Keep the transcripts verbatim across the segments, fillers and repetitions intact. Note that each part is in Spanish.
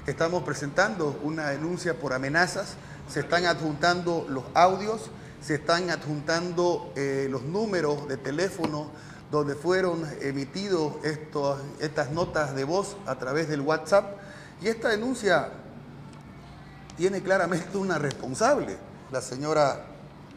Estamos presentando una denuncia por amenazas, se están adjuntando los audios, se están adjuntando eh, los números de teléfono donde fueron emitidos estos, estas notas de voz a través del WhatsApp, y esta denuncia tiene claramente una responsable, la señora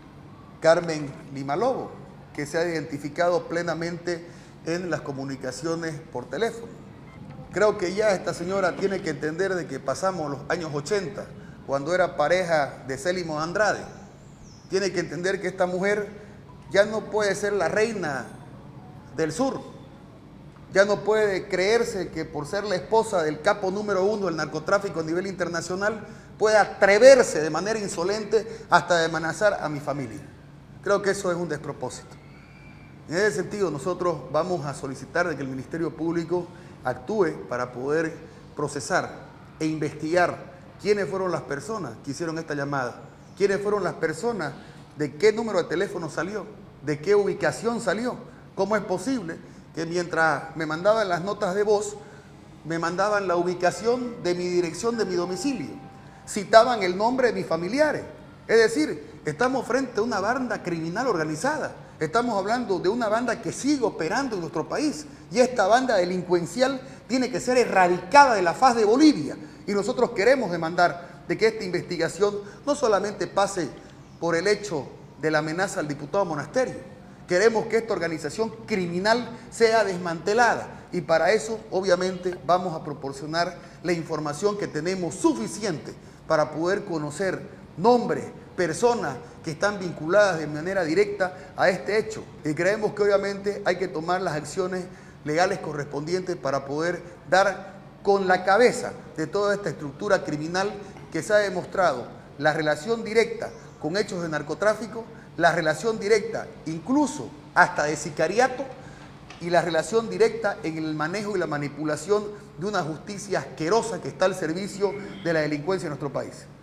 Carmen Lima Lobo, que se ha identificado plenamente en las comunicaciones por teléfono. Creo que ya esta señora tiene que entender de que pasamos los años ochenta, cuando era pareja de Célimo Andrade. Tiene que entender que esta mujer ya no puede ser la reina del sur. Ya no puede creerse que por ser la esposa del capo número uno del narcotráfico a nivel internacional pueda atreverse de manera insolente hasta de amenazar a mi familia. Creo que eso es un despropósito. En ese sentido, nosotros vamos a solicitar de que el Ministerio Público actúe para poder procesar e investigar quiénes fueron las personas que hicieron esta llamada, quiénes fueron las personas, de qué número de teléfono salió, de qué ubicación salió. ¿Cómo es posible que mientras me mandaban las notas de voz, me mandaban la ubicación de mi dirección de mi domicilio, citaban el nombre de mis familiares? Es decir, estamos frente a una banda criminal organizada. Estamos hablando de una banda que sigue operando en nuestro país, y esta banda delincuencial tiene que ser erradicada de la faz de Bolivia. Y nosotros queremos demandar de que esta investigación no solamente pase por el hecho de la amenaza al diputado Monasterio. Queremos que esta organización criminal sea desmantelada, y para eso obviamente vamos a proporcionar la información que tenemos suficiente para poder conocer nombres, personas que están vinculadas de manera directa a este hecho. Y creemos que obviamente hay que tomar las acciones legales correspondientes para poder dar con la cabeza de toda esta estructura criminal que se ha demostrado la relación directa con hechos de narcotráfico, la relación directa incluso hasta de sicariato, y la relación directa en el manejo y la manipulación de una justicia asquerosa que está al servicio de la delincuencia en nuestro país.